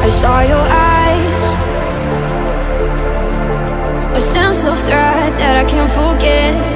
saw your eyes, a sense of threat that I can't forget.